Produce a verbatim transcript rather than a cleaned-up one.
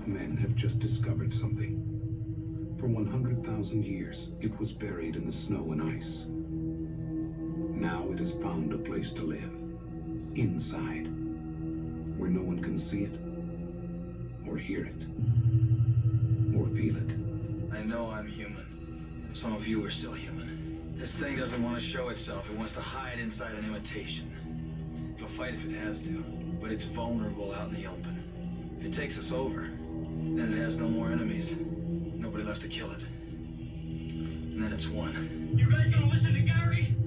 men have just discovered something. For one hundred thousand years, it was buried in the snow and ice. Now it has found a place to live. Inside. Where no one can see it, or hear it, or feel it. I know I'm human. Some of you are still human. This thing doesn't want to show itself. It wants to hide inside an imitation. It'll fight if it has to, but it's vulnerable out in the open. If it takes us over, then it has no more enemies. Nobody left to kill it. And then it's won. You guys gonna listen to Gary?